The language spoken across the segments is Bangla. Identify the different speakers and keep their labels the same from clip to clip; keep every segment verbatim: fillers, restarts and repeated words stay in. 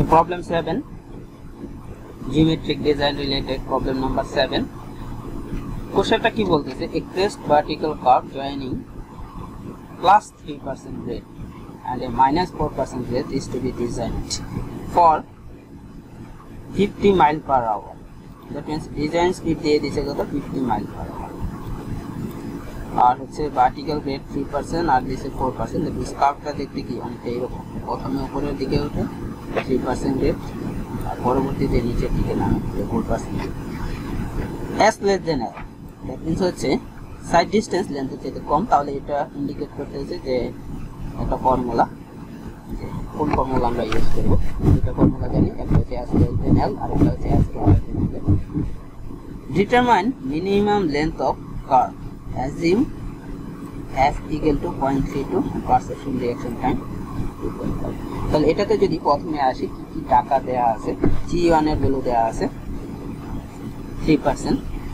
Speaker 1: Problem seven, geometric design related problem number seven. কোশ্চেনটা কি বলতেছে, a crest vertical curve joining plus three percent grade and a minus four percent grade is to be designed for fifty mile per hour. That means design speed দিয়ে দিছে কত fifty mile per hour, আর হচ্ছে ভার্টিক্যাল গ্রেড three percent আর দিছে four percent। দেখুন কার্ভটা দেখতে কি অনেকটা এরকম, প্রথমে উপরের দিকে ওঠে three percent গ্রেড আর পরবর্তীতে নিচের দিকে নামে four percent। s less than l, that means হচ্ছে সাইড ডিসটেন্স লেন্থের চেয়ে কম, তাহলে এটা ইন্ডিকেট করতেছে যে একটা ফর্মুলা, যে কোন ফর্মুলা আমরা ইউজ করব। দুটো ফর্মুলা জানি, একটা হচ্ছে s less than l আর একটা হচ্ছে s greater than l। Determine minimum length of curve, assume f equal to zero point three two perception reaction time two point five। তাহলে এটাতে যদি প্রথমে আসি কি কি টাকা দেয়া আছে, জি ওয়ান এর ভ্যালু দেয়া আছে three percent,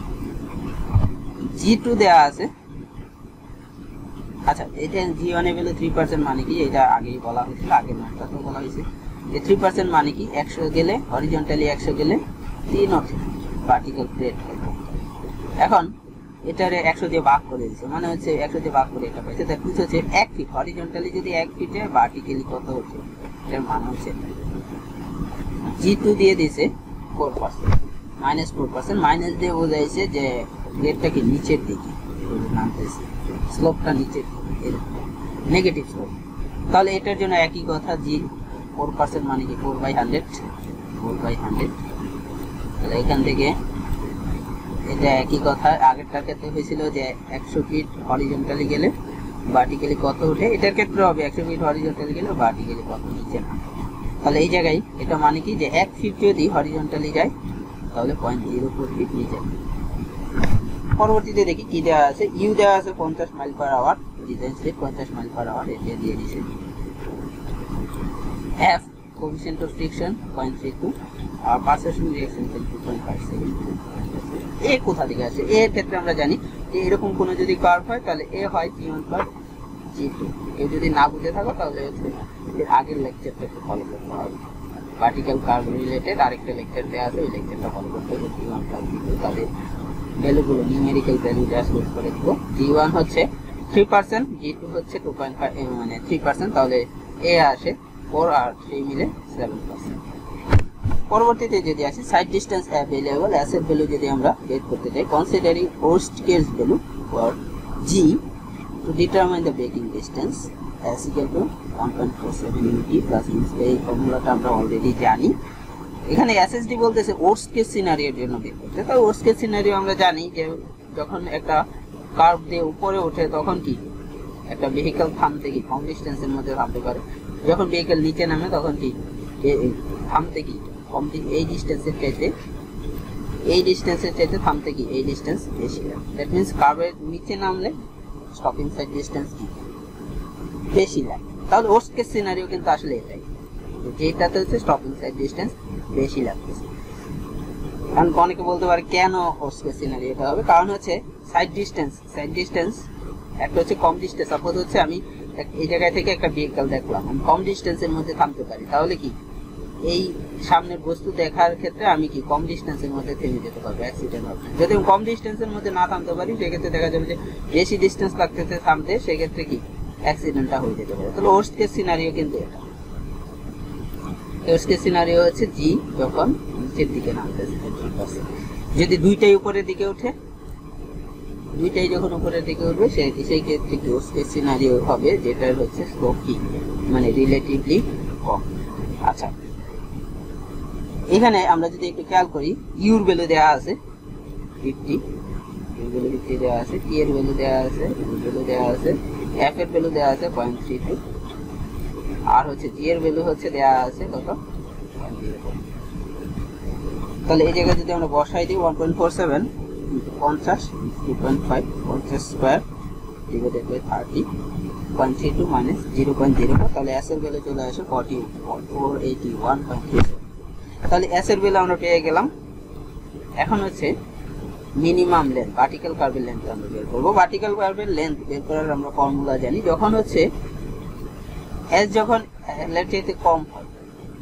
Speaker 1: জি টু দেয়া আছে। আচ্ছা, এটা জি ওয়ান এর ভ্যালু three percent মানে কি, এটা আগেই বলা হয়েছিল, আগের নোটটা তো বলা হয়েছে যে three percent মানে কি একশো গেলে হরিজন্টালি একশো গেলে তিন অর্থে ভার্টিক্যাল গ্রেড। এখন এটারে একশো দিয়ে ভাগ করে দিয়েছে, মানে হচ্ছে একশো দিয়ে ভাগ করে এটা পাইছে, দ্যাট মিন্স হচ্ছে এক ফিট হরিজন্টালি যদি এক ফিটে ভার্টিক্যালি কত হচ্ছে এটার মান হচ্ছে। জি টু দিয়ে দিয়েছে four percent minus four percent, minus দিয়ে বোঝাইছে যে গ্রেডটাকে নিচের দিকে নামতেছে, স্লোপটা নিচের দিকে নেগেটিভ স্লোপ। তাহলে এটার জন্য একই কথা, জি four percent মানে কি four by one hundred, four by one hundred। তাহলে এখান থেকে এটা একই কথা, আগেরটার ক্ষেত্রে হয়েছিল যে একশো ফিট হরিজন্টালি গেলে ভার্টিক্যালি কত ওঠে, এটার ক্ষেত্রে হবে একশো ফিট হরিজন্টালি গেলে ভার্টিক্যালি কত নিচে না। তাহলে এই জায়গায় এটা মানে কি যে এক ফিট যদি হরিজন্টালি যায় তাহলে পয়েন্ট জিরো ফোর ফিট নিচে। পরবর্তীতে দেখি কি দেওয়া আছে, ইউ দেওয়া আছে পঞ্চাশ mile per hour, design speed পঞ্চাশ মাইল পার আওয়ার এটা দিয়ে দিয়েছে। F coefficient of friction zero point three two আর perception reaction two point five second. এ কোথা থেকে আসে, এর ক্ষেত্রে আমরা জানি যে এরকম কোনো যদি কার্ভ হয় তাহলে এ হয় G one plus G two. কেউ যদি না বুঝে থাকো তাহলে হচ্ছে এর আগের লেকচারটা ফলো করতে হবে, ভার্টিক্যাল কার্ভ রিলেটেড আরেকটা লেকচার দেওয়া আছে, ওই লেকচারটা ফলো করতে হবে। G one plus G two তাদের ভ্যালুগুলো নিউমেরিক্যাল ভ্যালু জাস্ট ইউজ করে দিব। জি ওয়ান হচ্ছে three percent, জি টু হচ্ছে two point five মানে three percent, তাহলে এ আসে four আর three মিলে seven percent। পরবর্তীতে যদি আসি সাইড ডিসটেন্স অ্যাভেলেবল এস এর ভ্যালু যদি আমরা বের করতে চাই, considering worst case value for G two determine the braking distance s equal to one point four seven U T plus U, এই ফর্মুলাটা আমরা অলরেডি জানি। এখানে এসএসডি বলতেছে ওয়ার্স্ট কেস সিনারিওর জন্য বের করতে। তাই ওয়ার্স্ট কেস সিনারিও আমরা জানি যে যখন একটা কার্ভ দিয়ে উপরে ওঠে তখন কি একটা ভেহিকল থামতে কি কম ডিস্টেন্সের মধ্যে থামতে পারে, যখন ভেহিকল নিচে নামে তখন কি থামতে কি কম, এই ডিস্টেন্সের চাইতে এই ডিস্টেন্সের চাইতে থামতে কি এই ডিস্টেন্স বেশি লাগে। দ্যাট মিন্স কার্ভের নিচে নামলে স্টপিং সাইড ডিস্টেন্স কি বেশি লাগে। তাহলে ওয়ার্স্ট কেস সিনারিও কিন্তু আসলে এটাই, যেটাতে হচ্ছে স্টপিং সাইড ডিস্টেন্স বেশি লাগতেছে। কারণ অনেকে বলতে পারে কেন ওয়ার্স্ট কেস সিনারিও এটা হবে, কারণ হচ্ছে সাইড ডিস্টেন্স সাইড ডিস্টেন্স একটা হচ্ছে কম ডিস্টেন্স। সাপোজ হচ্ছে আমি এই জায়গায় থেকে একটা ভেহিকল দেখলাম, আমি কম ডিস্টেন্সের মধ্যে থামতে পারি, তাহলে কি এই সামনের বস্তু দেখার ক্ষেত্রে আমি কি কম ডিস্টেন্সের মধ্যে থেমে যেতে পারবো, অ্যাক্সিডেন্ট হবে। যদি আমি কম ডিস্টেন্সের মধ্যে না থামতে পারি সেক্ষেত্রে দেখা যাবে যে বেশি ডিস্টেন্স লাগতেছে থামতে, সেক্ষেত্রে কি অ্যাক্সিডেন্টটা হয়ে যেতে পারে। তাহলে ওয়ার্স্ট কেস সিনারিও কিন্তু এটা। ওয়ার্স্ট কেস সিনারিও হচ্ছে জি যখন নিচের দিকে নামতেছে ঠিক আছে, যদি দুইটাই উপরের দিকে ওঠে, দুইটাই যখন উপরের দিকে উঠবে সেই সেই ক্ষেত্রে কি ওয়ার্স্ট কেস সিনারিও হবে যেটার হচ্ছে স্লোপ কি মানে রিলেটিভলি কম। আচ্ছা, এখানে আমরা যদি একটু খেয়াল করি, ইউর ভ্যালু দেওয়া আছে ফিফটি, ইউর ভ্যালু ফিফটি দেওয়া আছে, টি এর ভ্যালু দেওয়া আছে, ইউর ভ্যালু দেওয়া আছে, এফ এর ভ্যালু দেওয়া আছে পয়েন্ট থ্রি টু, আর হচ্ছে জি এর ভ্যালু হচ্ছে দেওয়া আছে কত পয়েন্ট জিরো ফোর। তাহলে এই জায়গায় যদি আমরা বসাই দিই ওয়ান পয়েন্ট ফোর সেভেন পঞ্চাশ টু পয়েন্ট ফাইভ পঞ্চাশ square divided by thirty point three two minus zero point zero four, তাহলে এস এর ভ্যালু চলে আসে forty four eighty one point three seven. তাহলে এস এর ভ্যালু আমরা পেয়ে গেলাম। এখন হচ্ছে মিনিমাম লেন্থ, ভার্টিক্যাল কার্ভের লেন্থ আমরা বের করবো। ভার্টিক্যাল কার্ভের লেন্থ বের করার আমরা ফর্মুলা জানি, যখন হচ্ছে এস যখন লেন্থ চাইতে কম হয়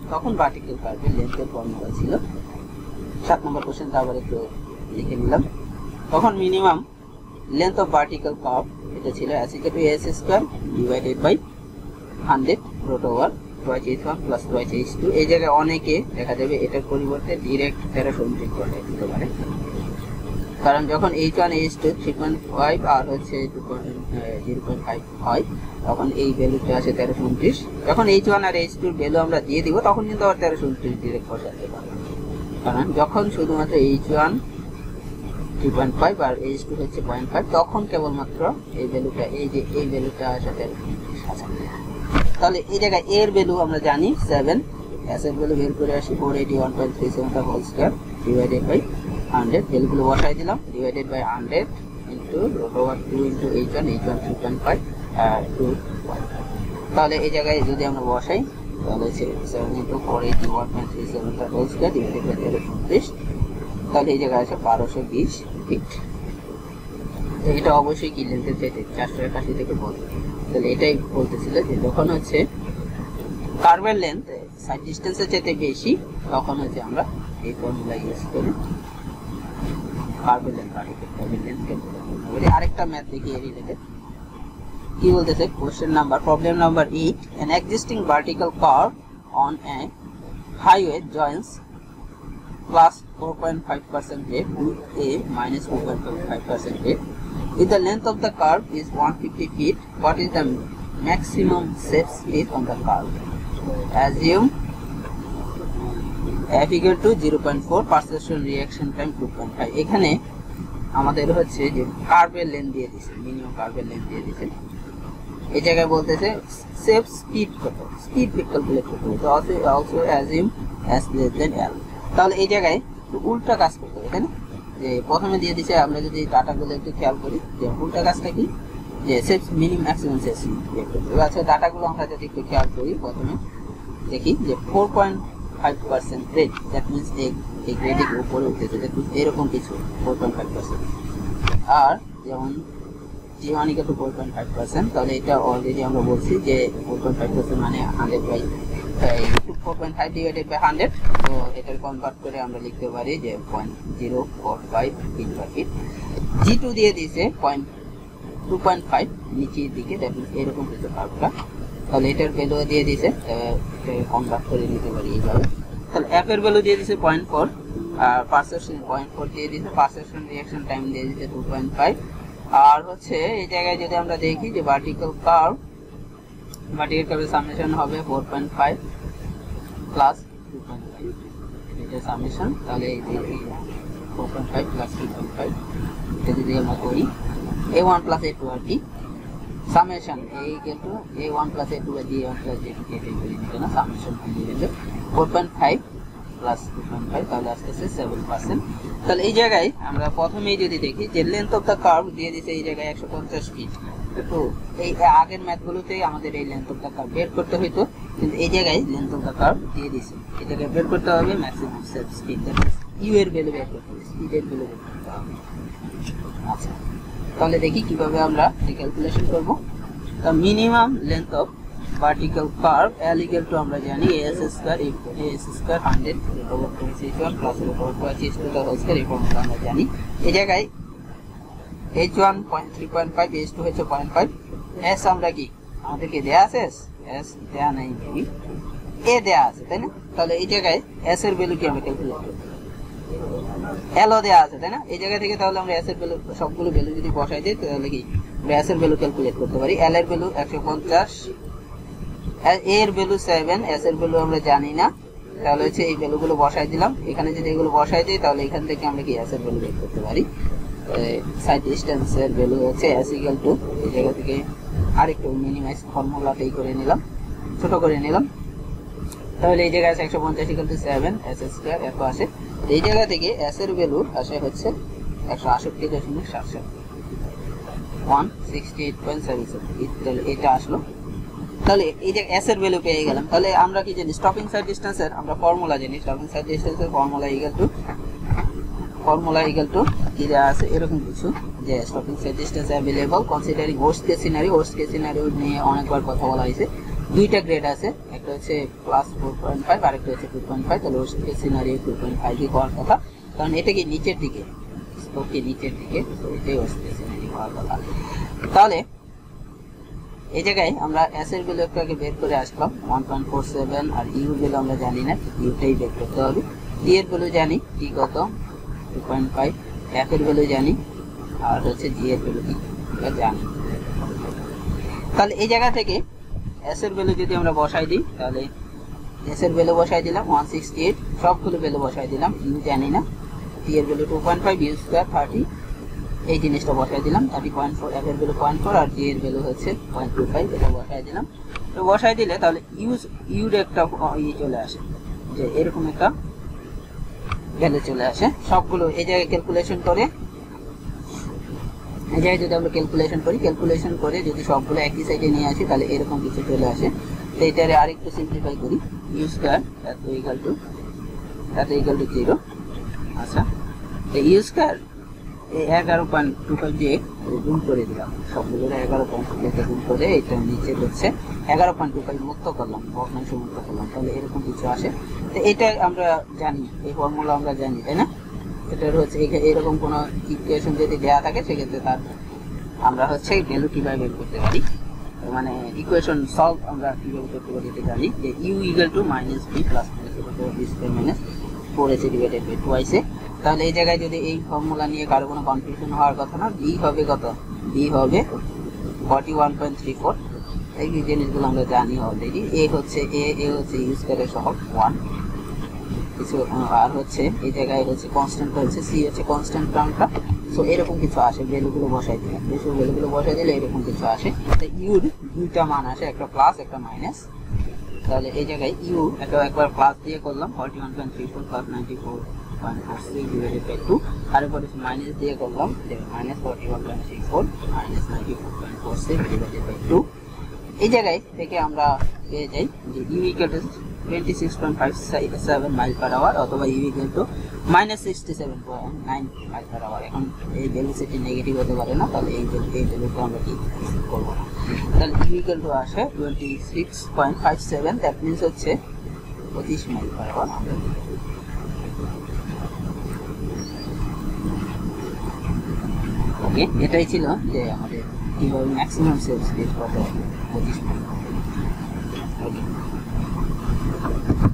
Speaker 1: তখন ভার্টিক্যাল কার্ভের লেন্থের ফর্মুলা ছিল। সাত নম্বর কোশ্চেনটা আবার একটু লিখে নিলাম। তখন minimum length of vertical curve এটা ছিল S equal to S square divided by hundred root over twice H one plus twice H two. এই জায়গায় অনেকে দেখা যাবে এটার পরিবর্তে ডিরেক্ট তেরোশো উনত্রিশ করে দিতে পারে, কারণ যখন H one H two three point five আর হচ্ছে two point zero point five হয় তখন এই ভ্যালুটা আসে তেরোশো উনত্রিশ। যখন এইচ ওয়ান আর এইচ টুর ভ্যালু আমরা দিয়ে দিব তখন কিন্তু আবার তেরোশো উনত্রিশ ডিরেক্ট বসাতে পারবো, কারণ যখন শুধুমাত্র H one three point five আর এইচ টু হচ্ছে পয়েন্ট ফাইভ তখন কেবলমাত্র এই ভ্যালুটা এই যে এই ভ্যালুটা আসে তেরোশো উনত্রিশ আছে। তাহলে এই জায়গায় এর ভ্যালু আমরা জানি সেভেন, এস এর ভ্যালু বের করে আসি four eighty one point three seven whole square divided by hundred, ভ্যালুগুলো বসাই দিলাম divided by hundred into root over two into H one H one three point five two point. তাহলে এই জায়গায় যদি আমরা বসাই তাহলে seven into four eighty one point three seven whole square divided by তেরোশো উনত্রিশ, তাহলে এই জায়গায় আছে বারোশো বিশ ফিট। এটা অবশ্যই কি লেন্থের চাইতে চারশো একাশি থেকে বড়। তাহলে এটাই বলতেছিল যে যখন হচ্ছে কার্ভের লেন্থ সাইড ডিস্টেন্সের চাইতে বেশি তখন হচ্ছে আমরা এই ফর্মুলা ইউজ করি কার্ভের লেন্থ ভার্টিক্যাল কার্ভের লেন্থ ক্যালকুলেট করি। আরেকটা ম্যাথ দেখি এর রিলেটেড কি বলতেছে। Question number problem number eight, an existing vertical curve on a highway joins plus four point five percent rate with a minus two point five percent rate. If the length of the curve is one hundred fifty feet, what is the maximum safe speed on the curve? Assume f equal to zero point four, perception reaction time two point five. এখানে আমাদের হচ্ছে যে কার্ভের লেন্থ দিয়ে দিয়েছে, মিনিমাম কার্ভের লেন্থ দিয়ে দিয়েছে। এই জায়গায় বলতেছে সেফ স্পিড কত, স্পিড ক্যালকুলেট করতে হবে। তো also assume s less than l। তাহলে এই জায়গায় উল্টা কাজ করতে হবে, তাই না? যে প্রথমে দিয়ে দিচ্ছে, আমরা যদি ডাটাগুলো একটু খেয়াল করি যে উল্টা কাজটা কি, যে safe minimum maximum safe speed করতে হবে। আচ্ছা ডাটাগুলো আমরা যদি একটু খেয়াল করি, প্রথমে দেখি যে four point five percent rate, that means এই গ্রেডিং উপরে উঠতেছে, দ্যাট মিনস এরকম কিছু ফোর পয়েন্ট ফাইভ পার্সেন্ট। আর যেমন G one equal to four point five percent, তাহলে এটা অলরেডি আমরা বলছি যে ফোর পয়েন্ট ফাইভ পার্সেন্ট মানে hundred by four point five divided by hundred. তো এটার কনভার্ট করে আমরা লিখতে পারি যে point zero four five feet per feet. G two দিয়ে দিয়েছে পয়েন্ট টু পয়েন্ট ফাইভ নিচের দিকে, দ্যাট মিনস এরকম কিছু কার্ভটা। তাহলে এটার ভ্যালু দিয়ে দিয়েছে, কনভার্ট করে নিতে পারি এইভাবে। তাহলে এফ এর ভ্যালু দিয়ে দিয়েছে পয়েন্ট ফোর, আর পারসেপশন পয়েন্ট ফোর দিয়ে দিয়েছে, পারসেপশন রিঅ্যাকশন টাইম দিয়ে দিয়েছে টু পয়েন্ট ফাইভ। আর হচ্ছে এই জায়গায় যদি আমরা দেখি যে ভার্টিক্যাল কার্ভ, ভার্টিক্যাল কার্ভের সামেশন হবে four point five plus two point five, এটা সামেশন। তাহলে এই যে four point five plus two point five এটা যদি আমরা করি, A one plus A two আর কি summation A equal to A one plus A two by D one plus D two কে করে নিতে না, সামেশন দিয়ে দিলে four point five plus two point five, তাহলে আসতেছে সেভেন পার্সেন্ট। তাহলে এই জায়গায় আমরা প্রথমেই যদি দেখি যে লেন্থ অফ দ্য কার্ভ দিয়ে দিয়েছে এই জায়গায় একশো পঞ্চাশ ফিট। তো এই আগের ম্যাথগুলোতে আমাদের এই লেন্থ অফ দ্য কার্ভ বের করতে হইতো, কিন্তু এই জায়গায় লেন্থ অফ দ্য কার্ভ দিয়ে দিয়েছে, এই জায়গায় বের করতে হবে ম্যাক্সিমাম সেফ স্পিড, ইউ এর ভ্যালু বের করতে হবে, স্পিডের ভ্যালু বের করতে হবে। আচ্ছা তাহলে দেখি কিভাবে আমরা এই ক্যালকুলেশন করব। তা minimum length of vertical curve L equal to আমরা জানি as square as square hundred over two H one plus over two H two whole square, এই ফর্মুলা আমরা জানি। এই জায়গায় H one three point five, H two হচ্ছে পয়েন্ট ফাইভ, s আমরা কি আমাদেরকে দেয়া আছে, s দেয়া নাই, a দেয়া আছে, তাই না? তাহলে এই জায়গায় s এর ভ্যালু কি আমরা ক্যালকুলেট করব, l ও দেয়া আছে, তাই না? এই জায়গা থেকে তাহলে আমরা s এর ভ্যালু সবগুলো ভ্যালু যদি বসাই দিই তাহলে কি আমরা s এর ভ্যালু ক্যালকুলেট করতে পারি। l এর ভ্যালু একশো পঞ্চাশ, a এর ভ্যালু সেভেন, s এর ভ্যালু আমরা জানি না, তাহলে হচ্ছে এই ভ্যালুগুলো বসাই দিলাম। এখানে যদি এগুলো বসাই দিই তাহলে এখান থেকে আমরা কি s এর ভ্যালু বের করতে পারি। সাইড ডিসটেন্সের ভ্যালু হচ্ছে s ইকুয়াল টু, এই জায়গা থেকে আরেকটু মিনিমাইজ ফর্মুলাটাই করে নিলাম, ছোট করে নিলাম। তাহলে এই জায়গায় আছে একশো পঞ্চাশ equal to seven, s square এত আসে। এই জায়গা থেকে s এর ভ্যালু আসে হচ্ছে একশো আটষট্টি দশমিক সাত সাত, one sixty eight point seven seven, তাহলে এটা আসলো। তাহলে এই যে s এর ভ্যালু পেয়ে গেলাম। তাহলে আমরা কি জানি স্টপিং সাইড ডিসটেন্সের আমরা ফর্মুলা জানি, স্টপিং সাইড ডিসটেন্সের formula equal to formula equal to কি দেওয়া আছে এরকম কিছু, যে stopping sight distance available considering worst case scenario. Worst case scenario নিয়ে অনেকবার কথা বলা হয়েছে। দুইটা গ্রেড আছে, একটা হচ্ছে প্লাস ফোর পয়েন্ট ফাইভ আর একটা হচ্ছে টু পয়েন্ট ফাইভ, তাহলে ওর সিনারিও টু পয়েন্ট ফাইভই হওয়ার কথা, কারণ এটা কি নিচের দিকে, স্পোকটি নিচের দিকে, তো এটাই ওর সিনারি হওয়ার কথা। তাহলে এই জায়গায় আমরা এস এর ভ্যালু একটাকে বের করে আসলাম ওয়ান পয়েন্ট ফোর সেভেন, আর ইউ ভ্যালু আমরা জানি না, ইউটাই বের করতে হবে। টি এর ভ্যালু জানি, টি কত টু পয়েন্ট ফাইভ, এফ এর ভ্যালু জানি, আর হচ্ছে জি এর ভ্যালু কি জানি। তাহলে এই জায়গা থেকে এস এর ভ্যালু যদি আমরা বসাই দিই, তাহলে এস এর ভ্যালু বসাই দিলাম ওয়ান সিক্সটি এইট, সবগুলো ভ্যালু বসাই দিলাম, ইউ জানি না, টি এর value two point five, U square thirty, এই জিনিসটা বসাই দিলাম থার্টি পয়েন্ট ফোর, এফ এর ভ্যালু পয়েন্ট ফোর, আর জি এর ভ্যালু হচ্ছে পয়েন্ট টু ফাইভ, এটা বসাই দিলাম। তো বসাই দিলে তাহলে ইউজ ইউর একটা ইয়ে চলে আসে, যে এরকম একটা ভ্যালু চলে আসে সবগুলো। এই জায়গায় ক্যালকুলেশন করে, এই জায়গায় যদি আমরা ক্যালকুলেশন করি, ক্যালকুলেশন করে যদি সবগুলো একই সাইডে নিয়ে আসি, তাহলে এরকম কিছু চলে আসে। তো এটারে আরেকটু সিম্পলিফাই করি, ইউ স্কোয়ার এত ইকাল টু এত ইকাল টু জিরো। আচ্ছা, তো ইউ স্কোয়ার এই এগারো পয়েন্ট টু ফাইভ দিয়ে গুণ করে দিলাম, সবগুলো এগারো পয়েন্ট টু ফাইভ গুণ করে এটা নিচে হচ্ছে এগারো পয়েন্ট টু ফাইভ মুক্ত করলাম, ভগ্নাংশ মুক্ত করলাম, তাহলে এরকম কিছু আসে। তো এটা আমরা জানি, এই ফর্মুলা আমরা জানি, তাই না? এটার হচ্ছে এরকম কোনো ইকুয়েশন যদি দেওয়া থাকে, সেক্ষেত্রে তার আমরা হচ্ছে ভ্যালু কিভাবে বের করতে পারি, মানে ইকুয়েশন সলভ আমরা কিভাবে করতে পারি এটা জানি, যে U equal to minus B plus B square minus four AC divided by two এসে। তাহলে এই জায়গায় যদি এই ফর্মুলা নিয়ে কারো কোনো কনফিউশন হওয়ার কথা না, বি হবে কত, বি হবে forty one point three four, এই জিনিসগুলো আমরা জানি অলরেডি। এ হচ্ছে এ এ হচ্ছে ইউজ করে সহগ ওয়ান কিছু, আর হচ্ছে এই জায়গায় হচ্ছে কনস্ট্যান্ট হচ্ছে সি হচ্ছে কনস্ট্যান্ট টার্মটা। সো এরকম কিছু আসে, ভ্যালুগুলো বসাই দিলাম, বেশি ভ্যালুগুলো বসাই দিলে এরকম কিছু আসে। তো ইউর দুইটা মান আসে, একটা প্লাস একটা মাইনাস। তাহলে এই জায়গায় ইউ একটা একবার প্লাস দিয়ে করলাম forty one point three four plus ninety four point four six divided by two, আর এরপরে মাইনাস দিয়ে করলাম minus forty one point three four minus ninety four point four six divided by two. এই জায়গায় থেকে আমরা পেয়ে যাই যে U equal to twenty six point five seven mile per hour, অথবা U equal to minus sixty seven point nine mile per hour. এখন এই ভ্যালু সেটি নেগেটিভ হতে পারে না, তাহলে এই এই ভ্যালুটা আমরা কি করবো না। তাহলে ইউ ইকুয়াল টু আসে twenty six point five seven, that means হচ্ছে পঁচিশ মাইল পার আওয়ার। ওকে, এটাই ছিল যে আমাদের কীভাবে ম্যাক্সিমাম সেলস স্পিড কত, পঁচিশ মাইল। ওকে।